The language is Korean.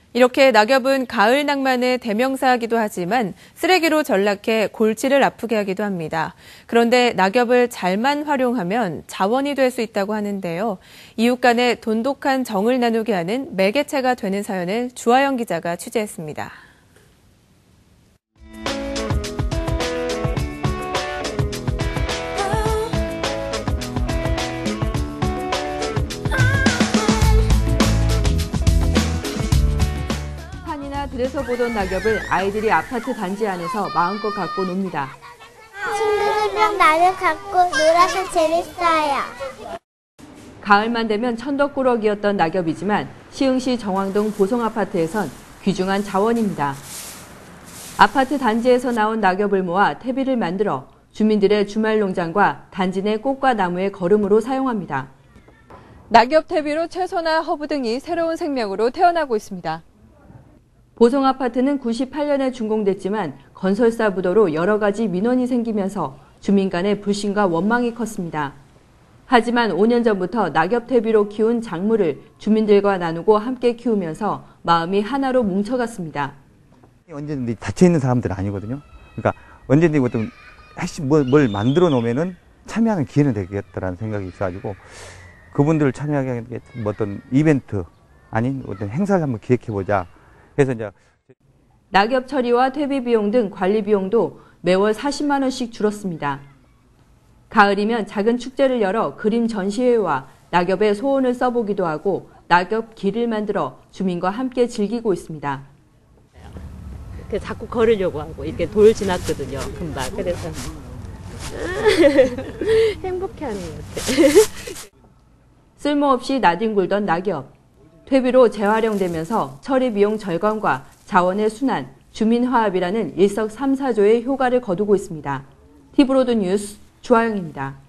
이렇게 낙엽은 가을 낭만의 대명사이기도 하지만 쓰레기로 전락해 골치를 아프게 하기도 합니다. 그런데 낙엽을 잘만 활용하면 자원이 될 수 있다고 하는데요. 이웃 간의 돈독한 정을 나누게 하는 매개체가 되는 사연을 주하영 기자가 취재했습니다. 들에서 보던 낙엽을 아이들이 아파트 단지 안에서 마음껏 갖고 놉니다. 친구들이랑 낙엽 갖고 놀아서 재밌어요. 가을만 되면 천덕꾸러기였던 낙엽이지만 시흥시 정왕동 보성아파트에선 귀중한 자원입니다. 아파트 단지에서 나온 낙엽을 모아 퇴비를 만들어 주민들의 주말 농장과 단지 내 꽃과 나무의 거름으로 사용합니다. 낙엽 퇴비로 채소나 허브 등이 새로운 생명으로 태어나고 있습니다. 보성아파트는 98년에 준공됐지만 건설사 부도로 여러 가지 민원이 생기면서 주민 간의 불신과 원망이 컸습니다. 하지만 5년 전부터 낙엽 퇴비로 키운 작물을 주민들과 나누고 함께 키우면서 마음이 하나로 뭉쳐갔습니다. 언제든지 닫혀있는 사람들은 아니거든요. 그러니까 언제든지 어떤 핵심 뭘 만들어 놓으면은 참여하는 기회는 되겠다라는 생각이 있어가지고 그분들을 참여하게 하는 게 어떤 이벤트 아닌 어떤 행사를 한번 기획해보자. 그래서 이제 낙엽 처리와 퇴비 비용 등 관리 비용도 매월 40만 원씩 줄었습니다. 가을이면 작은 축제를 열어 그림 전시회와 낙엽의 소원을 써보기도 하고 낙엽 길을 만들어 주민과 함께 즐기고 있습니다. 자꾸 걸으려고 하고 이렇게 돌 지났거든요, 금방. 그래서 행복해하는 것 같아요. 쓸모없이 나뒹굴던 낙엽. 퇴비로 재활용되면서 처리 비용 절감과 자원의 순환, 주민 화합이라는 일석삼사조의 효과를 거두고 있습니다. 티브로드 뉴스 주하영입니다.